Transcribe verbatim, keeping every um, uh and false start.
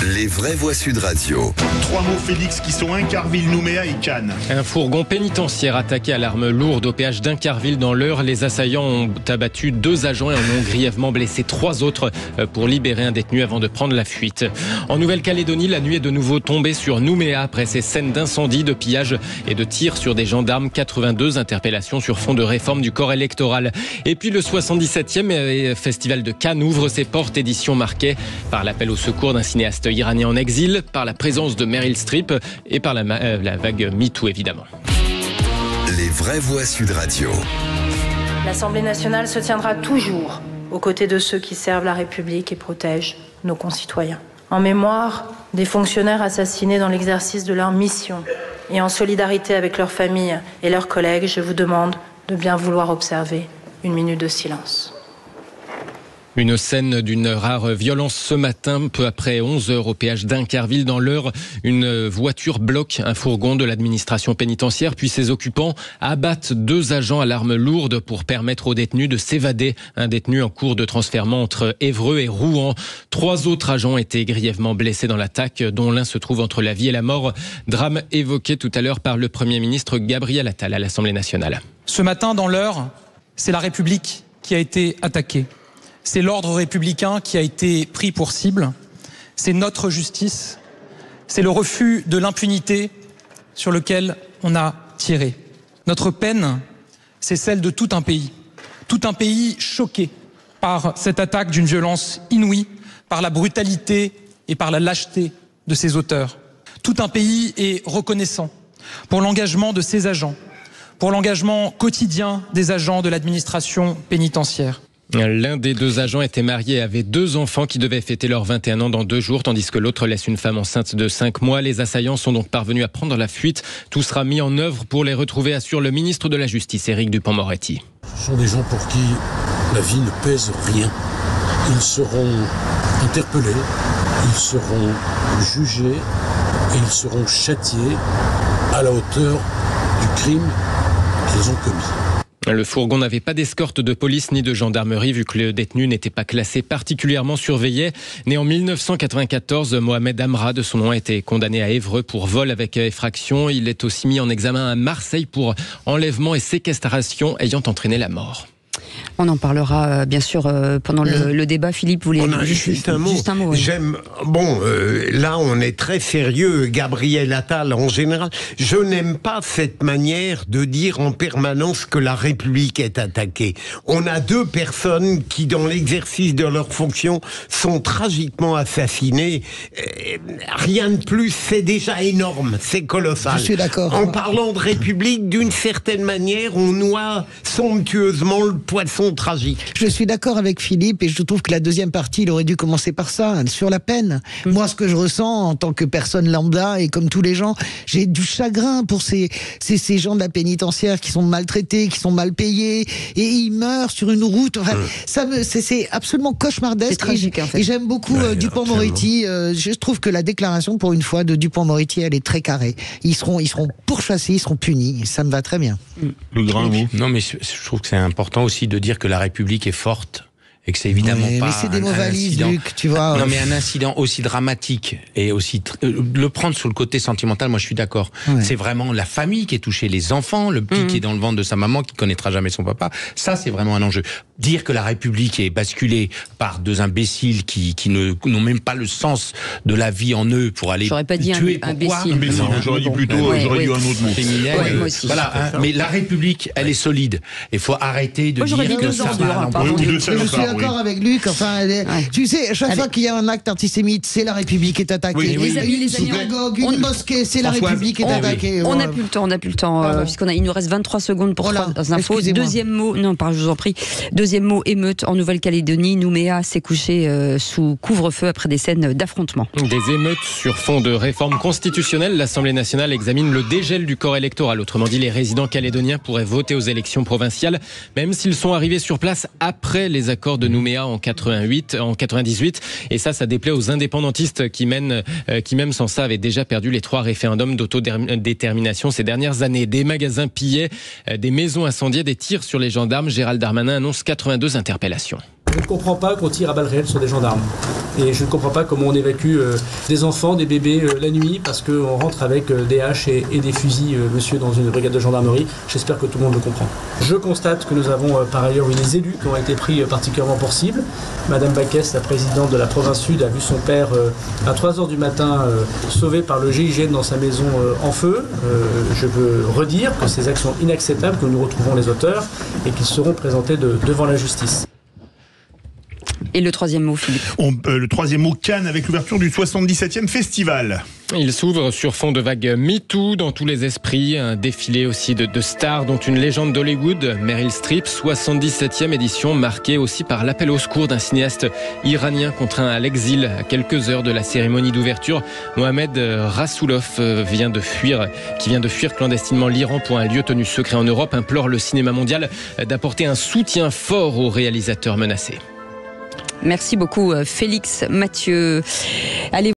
Les vraies voix Sud Radio. Trois mots, Félix, qui sont Incarville, Nouméa et Cannes. Un fourgon pénitentiaire attaqué à l'arme lourde au péage d'Incarville dans l'Eure. Les assaillants ont abattu deux agents et en ont grièvement blessé trois autres pour libérer un détenu avant de prendre la fuite. En Nouvelle-Calédonie, la nuit est de nouveau tombée sur Nouméa après ces scènes d'incendie, de pillage et de tirs sur des gendarmes. quatre-vingt-deux interpellations sur fond de réforme du corps électoral. Et puis le soixante-dix-septième festival de Cannes ouvre ses portes, édition marquée par l'appel au secours d'un cinéaste iranien en exil, par la présence de Meryl Streep et par la, euh, la vague MeToo évidemment. Les vraies voix Sud Radio. L'Assemblée nationale se tiendra toujours aux côtés de ceux qui servent la République et protègent nos concitoyens. En mémoire des fonctionnaires assassinés dans l'exercice de leur mission et en solidarité avec leurs familles et leurs collègues, je vous demande de bien vouloir observer une minute de silence. Une scène d'une rare violence ce matin, peu après onze heures au péage d'Incarville dans l'Eure. Une voiture bloque un fourgon de l'administration pénitentiaire, puis ses occupants abattent deux agents à l'arme lourde pour permettre aux détenus de s'évader. Un détenu en cours de transfèrement entre Évreux et Rouen. Trois autres agents étaient grièvement blessés dans l'attaque, dont l'un se trouve entre la vie et la mort. Drame évoqué tout à l'heure par le Premier ministre Gabriel Attal à l'Assemblée nationale. Ce matin, dans l'Eure, c'est la République qui a été attaquée. C'est l'ordre républicain qui a été pris pour cible. C'est notre justice. C'est le refus de l'impunité sur lequel on a tiré. Notre peine, c'est celle de tout un pays. Tout un pays choqué par cette attaque d'une violence inouïe, par la brutalité et par la lâcheté de ses auteurs. Tout un pays est reconnaissant pour l'engagement de ses agents, pour l'engagement quotidien des agents de l'administration pénitentiaire. L'un des deux agents était marié et avait deux enfants qui devaient fêter leurs vingt et un ans dans deux jours, tandis que l'autre laisse une femme enceinte de cinq mois. Les assaillants sont donc parvenus à prendre la fuite. Tout sera mis en œuvre pour les retrouver, assure le ministre de la Justice, Éric Dupond-Moretti. Ce sont des gens pour qui la vie ne pèse rien. Ils seront interpellés, ils seront jugés et ils seront châtiés à la hauteur du crime qu'ils ont commis. Le fourgon n'avait pas d'escorte de police ni de gendarmerie vu que le détenu n'était pas classé particulièrement surveillé. Né en mille neuf cent quatre-vingt-quatorze, Mohamed Amra, de son nom, a été condamné à Évreux pour vol avec effraction. Il est aussi mis en examen à Marseille pour enlèvement et séquestration ayant entraîné la mort. On en parlera euh, bien sûr euh, pendant le, le débat. Philippe, vous voulez on a juste, juste un mot. Juste un mot oui. J'aime. Bon, euh, là, on est très sérieux. Gabriel Attal, en général, je n'aime pas cette manière de dire en permanence que la République est attaquée. On a deux personnes qui, dans l'exercice de leurs fonctions, sont tragiquement assassinées. Euh, rien de plus, c'est déjà énorme, c'est colossal. Je suis d'accord. En parlant de République, d'une certaine manière, on noie somptueusement le poisson tragique. Je suis d'accord avec Philippe et je trouve que la deuxième partie, il aurait dû commencer par ça, sur la peine. Mmh. Moi, ce que je ressens en tant que personne lambda et comme tous les gens, j'ai du chagrin pour ces, ces, ces gens de la pénitentiaire qui sont maltraités, qui sont mal payés et ils meurent sur une route. Enfin, mmh. ça me, c'est, c'est absolument cauchemardesque. C'est tragique, et, en fait. Et j'aime beaucoup ouais, euh, Dupond-Moretti. Euh, je trouve que la déclaration, pour une fois, de Dupond-Moretti, elle est très carrée. Ils seront, ils seront pourchassés, ils seront punis. Ça me va très bien. Mmh. Le grand mot. Non, mais je trouve que c'est important aussi de dire que la République est forte et que c'est évidemment ouais, pas mais c'est des un, mots un valises, incident. Luc, tu vois. Non, mais un incident aussi dramatique et aussi tr- le prendre sur le côté sentimental, moi je suis d'accord. Ouais. C'est vraiment la famille qui est touchée, les enfants, le petit mmh. qui est dans le ventre de sa maman qui connaîtra jamais son papa. Ça, c'est vraiment un enjeu. Dire que la République est basculée par deux imbéciles qui qui ne n'ont même pas le sens de la vie en eux pour aller j'aurais pas dit tuer. Un, pourquoi imbécile. imbécile. Non, j'aurais dit plutôt, ouais, j'aurais ouais. dit un autre mot. Féminin. Ouais, moi aussi. Voilà. Hein, mais la République, elle est solide. Il faut arrêter de moi, dire que ça va. Je suis d'accord avec Luc. Enfin, ouais. Tu sais, chaque Allez. fois qu'il y a un acte antisémite, c'est la République qui est attaquée. Oui, oui, une amis, les synagogue, une mosquée, c'est la République qui est on, attaquée. On n'a plus le temps, on n'a plus le temps, euh, puisqu'on a, il nous reste vingt-trois secondes pour voilà. trois infos. Deuxième mot, non, pardon, je vous en prie. Deuxième mot, émeute en Nouvelle-Calédonie. Nouméa s'est couché euh, sous couvre-feu après des scènes d'affrontement. Des émeutes sur fond de réforme constitutionnelle. L'Assemblée nationale examine le dégel du corps électoral. Autrement dit, les résidents calédoniens pourraient voter aux élections provinciales, même s'ils sont arrivés sur place après les accords de Nouméa en quatre-vingt-huit, en quatre-vingt-dix-huit. Et ça, ça déplaît aux indépendantistes qui, mènent, euh, qui même sans ça, avaient déjà perdu les trois référendums d'autodétermination ces dernières années. Des magasins pillés, euh, des maisons incendiées, des tirs sur les gendarmes. Gérald Darmanin annonce quatre-vingt-deux interpellations. Je ne comprends pas qu'on tire à balles réelles sur des gendarmes. Et je ne comprends pas comment on évacue euh, des enfants, des bébés euh, la nuit parce qu'on rentre avec euh, des haches et, et des fusils, euh, monsieur, dans une brigade de gendarmerie. J'espère que tout le monde le comprend. Je constate que nous avons euh, par ailleurs eu des élus qui ont été pris euh, particulièrement pour cible. Madame Baquès, la présidente de la province sud, a vu son père euh, à trois heures du matin euh, sauvé par le G I G N dans sa maison euh, en feu. Euh, je veux redire que ces actions inacceptables, que nous retrouvons les auteurs et qu'ils seront présentés de, devant la justice. Et le troisième mot, Philippe. On, euh, Le troisième mot, Cannes, avec l'ouverture du soixante-dix-septième festival. Il s'ouvre sur fond de vague MeToo dans tous les esprits. Un défilé aussi de, de stars, dont une légende d'Hollywood, Meryl Streep. soixante-dix-septième édition marquée aussi par l'appel au secours d'un cinéaste iranien contraint à l'exil à quelques heures de la cérémonie d'ouverture. Mohamed Rassoulov vient de fuir, qui vient de fuir clandestinement l'Iran pour un lieu tenu secret en Europe, implore le cinéma mondial d'apporter un soutien fort aux réalisateurs menacés. Merci beaucoup, Félix Mathieu. Allez